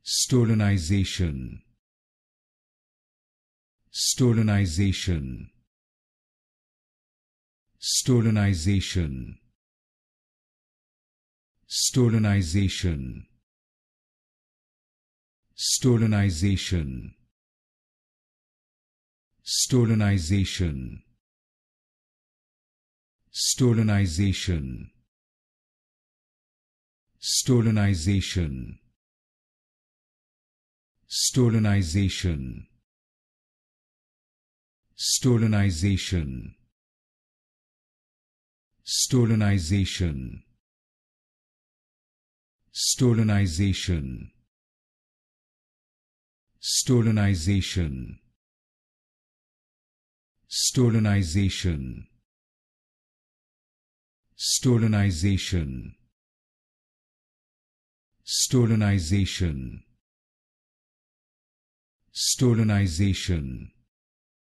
Stolonization. Stolonization. Stolonization. Stolonization. Stolonization. Stolonization. Stolonization. Stolonization. Stolonization. Stolonization. Stolonization. Stolonization. Stolonization. Stolonization. Stolonization. Stolonization. Stolonization.